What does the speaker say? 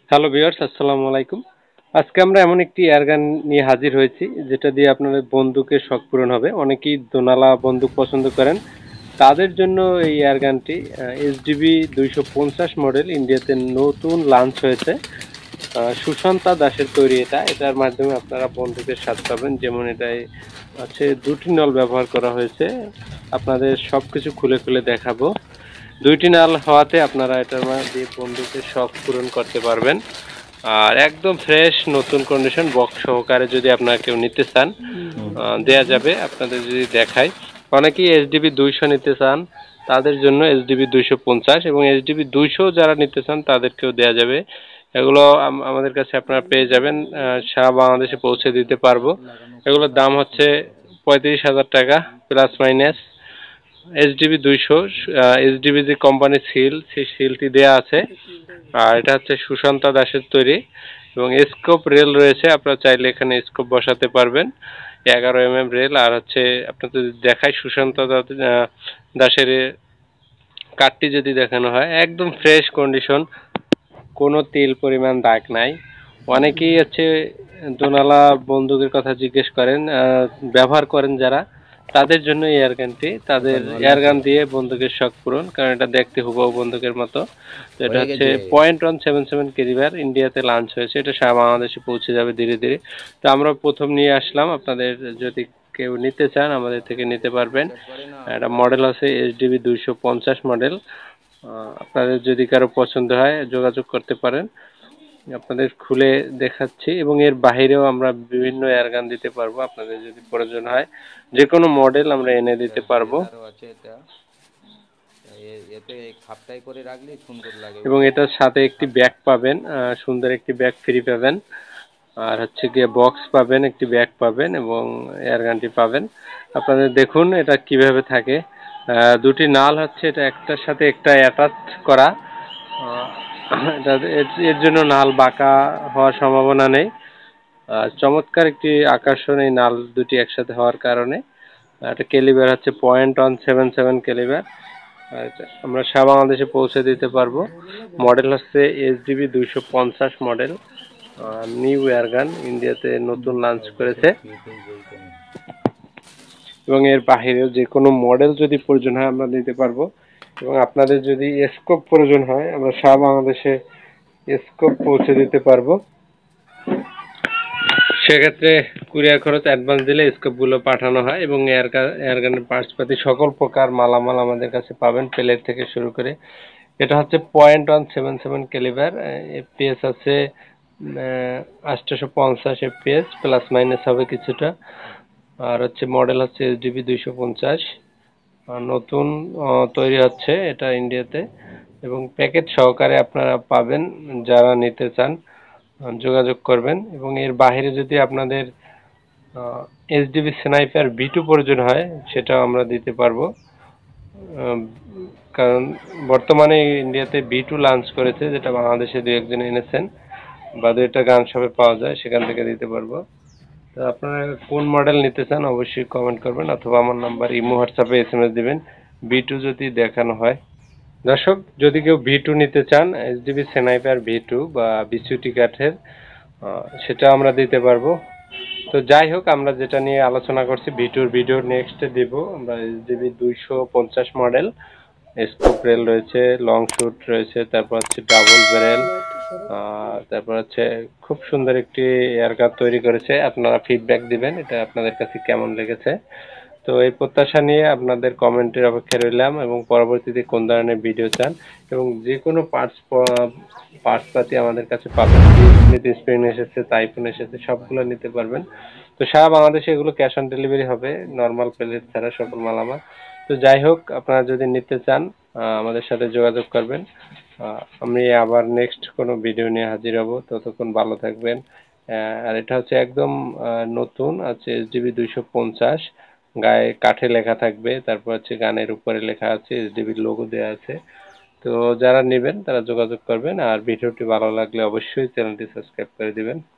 Hello viewers, আসসালামু আলাইকুম। আজকে আমরা এমন একটি এয়ারগান নিয়ে হাজির হয়েছি যেটা দিয়ে আপনাদের বন্দুকের শখ পূরণ হবে। অনেকেই দোনালা বন্দুক পছন্দ করেন, তাদের জন্য এই এয়ারগানটি এসডিবি 250 মডেল ইন্ডিয়াতে নতুন লঞ্চ হয়েছে। সুশান্তা দাসের তৈরি এটার মাধ্যমে আপনারা বন্দুকের স্বাদ পাবেন। যেমন এটায় আছে দুটি নল ব্যবহার করা হয়েছে, আপনাদের সবকিছু খুলে খুলে দেখাবো। দুইটি নাল হওয়াতে আপনারা এটার দিয়ে বন্দুকের শখ পূরণ করতে পারবেন। আর একদম ফ্রেশ নতুন কন্ডিশন বক্স সহকারে যদি আপনারা কেউ নিতে চান দেয়া যাবে। আপনাদের যদি দেখাই, অনেকেই এসডিবি 200 নিতে চান, তাদের জন্য এসডিবি 250 এবং এসডিবি 200 যারা নিতে চান তাদেরকেও দেয়া যাবে। এগুলো আমাদের কাছে আপনারা পেয়ে যাবেন, সারা বাংলাদেশে পৌঁছে দিতে পারবো। এগুলোর দাম হচ্ছে 35,000 টাকা প্লাস মাইনাস। এসডিবি 200 এসডিবি যে কোম্পানির সিল, সেই সিলটি দেয়া আছে। আর এটা হচ্ছে সুশান্তা দাসের তৈরি এবং স্কোপ রেল রয়েছে, আপনারা চাইলে এখানে স্কোপ বসাতে পারবেন। 11 রেল। আর হচ্ছে আপনাদের দেখাই সুশান্তা দাসের কাঠটি যদি দেখানো হয়, একদম ফ্রেশ কন্ডিশন, কোনো তেল পরিমাণ দাগ নাই। অনেকেই হচ্ছে দোনালা বন্দুকের কথা জিজ্ঞেস করেন, ব্যবহার করেন যারা, তাদের জন্য এয়ারগানটি, তাদের এয়ারগান দিয়ে বন্দুকের শখ পূরণ, কারণ এটা দেখতে হুবহু বন্দুকের মতো। তো এটা হচ্ছে .177 ক্যালিবার, ইন্ডিয়াতে লঞ্চ হয়েছে, এটা সারা বাংলাদেশে পৌঁছে যাবে ধীরে ধীরে। তো আমরা প্রথম নিয়ে আসলাম, আপনাদের যদি কেউ নিতে চান আমাদের থেকে নিতে পারবেন। এটা মডেল আছে এসডিবি 250 মডেল। আপনাদের যদি কারো পছন্দ হয় যোগাযোগ করতে পারেন, আপনাদের খুলে দেখাচ্ছি। এবং এর বাহিরেও আমরা বিভিন্ন এয়ারগান দিতে পারবো, আপনাদের যদি প্রয়োজন হয় যে কোনো মডেল আমরা এনে দিতে পারবো। এবং এটার সাথে একটি ব্যাগ পাবেন, সুন্দর একটি ব্যাগ ফ্রি পাবেন। আর হচ্ছে গিয়ে বক্স পাবেন, একটি ব্যাগ পাবেন এবং এয়ারগানটি পাবেন। আপনাদের দেখুন এটা কিভাবে থাকে। দুটি নাল হচ্ছে এটা একটার সাথে একটা অ্যাটাচ করা। এর জন্য নাল বাঁকা হওয়ার সম্ভাবনা নেই। চমৎকার একটি আকর্ষণ এই নাল দুটি একসাথে হওয়ার কারণে। এটা ক্যালিবার হচ্ছে .177 ক্যালিবার। আমরা সারা বাংলাদেশে পৌঁছে দিতে পারবো। মডেল হচ্ছে এসডিবি 250 মডেল, নিউ এয়ারগান, ইন্ডিয়াতে নতুন লঞ্চ করেছে। এবং এর বাহিরেও যে কোনো মডেল যদি প্রয়োজন হয় আমরা দিতে পারবো। এবং আপনাদের যদি স্কোপ প্রয়োজন হয় আমরা সারা বাংলাদেশে স্কোপ পৌঁছে দিতে পারবো। সেক্ষেত্রে কুরিয়ার খরচ অ্যাডভান্স দিলে স্কোপগুলো পাঠানো হয় এবং এয়ারগানের পার্টসপাতি সকল প্রকার মালামাল আমাদের কাছে পাবেন, প্লেট থেকে শুরু করে। এটা হচ্ছে .177 ক্যালিবার, এফপিএস আছে 850 এফপিএস, প্লাস মাইনাস হবে কিছুটা। আর হচ্ছে মডেল হচ্ছে এসডিবি 250, নতুন তৈরি হচ্ছে এটা ইন্ডিয়াতে এবং প্যাকেট সহকারে আপনারা পাবেন। যারা নিতে চান যোগাযোগ করবেন। এবং এর বাইরে যদি আপনাদের এসডিবি স্নাইপার B2 প্রয়োজন হয় সেটাও আমরা দিতে পারবো, কারণ বর্তমানে ইন্ডিয়াতে B2 লঞ্চ করেছে, যেটা বাংলাদেশে দু একজন এনেছেন বা দু একটা গান শপে পাওয়া যায়, সেখান থেকে দিতে পারবো। তো আপনারা কোন মডেল নিতে চান অবশ্যই কমেন্ট করবেন, অথবা আমার নাম্বার ইমো হোয়াটসঅ্যাপে SMS দিবেন B2 যদি দেখানো হয়। দর্শক, যদি কেউ V2 নিতে চান, এসডিবি স্নাইপার V2 বা বিসিউটি কাঠের, সেটা আমরা দিতে পারবো। তো যাই হোক, আমরা যেটা নিয়ে আলোচনা করছি V2-র ভিডিও নেক্সটে দেব। আমরা এসডিবি 250 মডেল, স্কোপ রেল রয়েছে, লং শুট রয়েছে, তারপর হচ্ছে ডাবল ব্যারেল, তারপর হচ্ছে খুব সুন্দর একটি এয়ারগান তৈরি করেছে। আপনারা ফিডব্যাক দিবেন এটা আপনাদের কাছে কেমন লেগেছে। তো এই প্রত্যাশা নিয়ে আপনাদের কমেন্টের অপেক্ষায় রইলাম এবং পরবর্তীতে কোন ধরনের ভিডিও চান এবং যে কোনো পার্টসপাতি আমাদের কাছে পাবেন। স্মিথ স্প্রিং এসেছে, টাইফুন এসেছে, সবগুলো নিতে পারবেন। তো সারা বাংলাদেশে এগুলো ক্যাশ অন ডেলিভারি হবে, নর্মাল প্লেট ছাড়া সকল মালামাল। তো যাই হোক, আপনারা যদি নিতে চান আমাদের সাথে যোগাযোগ করবেন। আমি আবার নেক্সট কোনো ভিডিও নিয়ে হাজির হব, ততক্ষণ ভালো থাকবেন। আর এটা হচ্ছে একদম নতুন আছে, এসডিবি 250, গায়ে কাঠে লেখা থাকবে, তারপর হচ্ছে গানের উপরে লেখা আছে, এসডিবির লোগো দেওয়া আছে। তো যারা নেবেন তারা যোগাযোগ করবেন। আর ভিডিওটি ভালো লাগলে অবশ্যই চ্যানেলটি সাবস্ক্রাইব করে দিবেন।